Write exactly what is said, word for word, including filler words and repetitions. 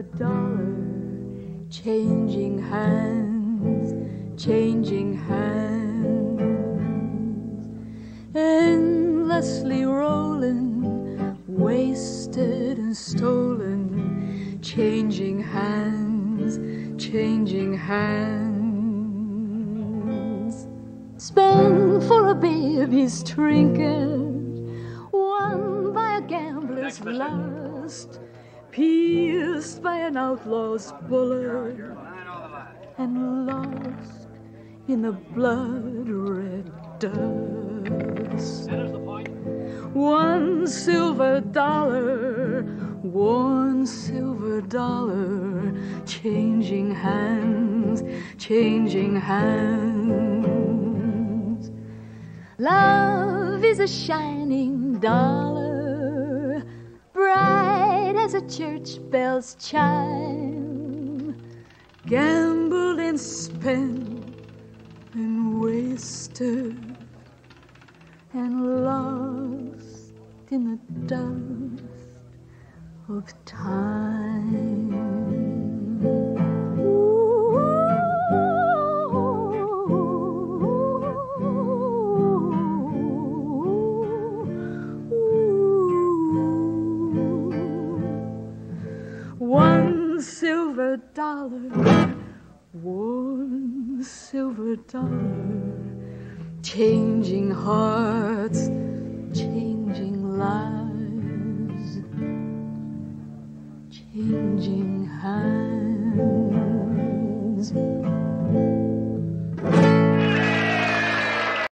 silver dollar, changing hands, changing hands, endlessly rolling, wasted and stolen, changing hands, changing hands. Spent for a baby's trinket, won by a gambler's lust, pierced by an outlaw's bullet, and lost in the blood-red dust. One silver dollar, one silver dollar, changing hands, changing hands. Love is a shining dollar, bright as a church bell's chime, gambled and spent and wasted and lost in the dust of time. One silver dollar, one silver dollar, changing hearts, changing